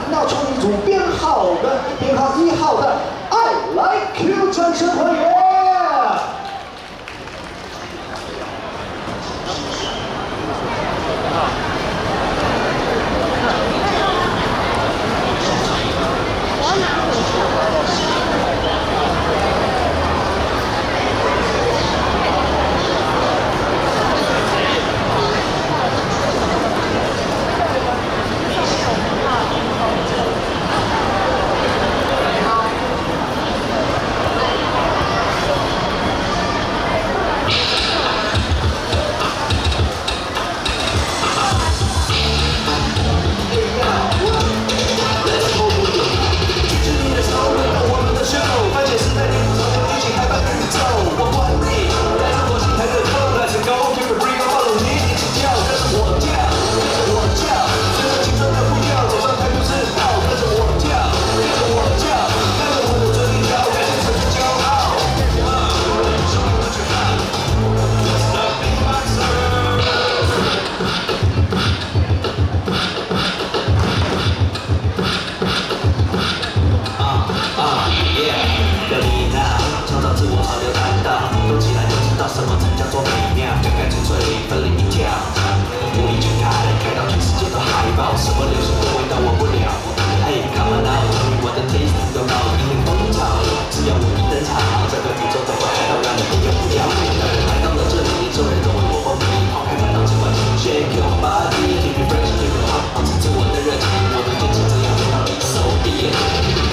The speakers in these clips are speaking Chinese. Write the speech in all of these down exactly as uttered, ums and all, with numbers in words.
闹出一组编号的编号一号的爱来 Q， 掌声欢迎！ 什么才叫做美妙？刚刚纯粹奋力一跳，无力全开，开到全世界都海报。什么流行的味道忘不了。Hey come on now， 终于我的 taste 都到引领风潮。只要我一登场，这个宇宙都会嗨到让你不要不要。当人来到了这里，众人都为我疯迷，抛开烦恼，尽管 shake your body，keep it fresh，keep it hot， 保持自我的热情，我们坚持这样做到底，so be it。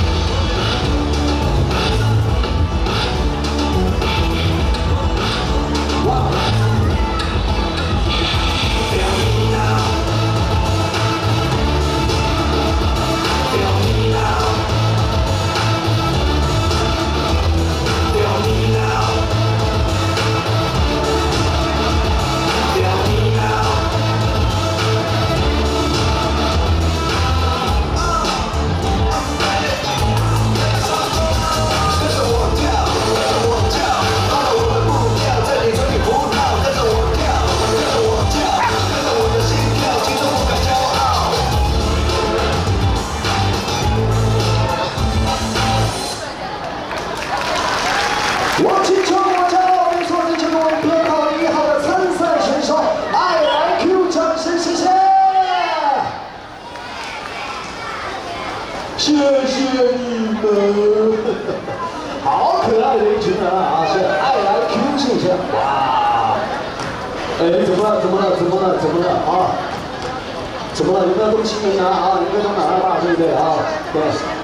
我请求我骄傲没错，这就是我们编号一号的参赛选手爱来 Q， 掌声谢谢，谢谢你们，好可爱的一群人啊！是爱来 Q， 谢谢，哇，哎，怎么了？怎么了？怎么了？怎么了啊？怎么了？有没有东西没拿啊？有没有都拿了吧？对不对啊？对。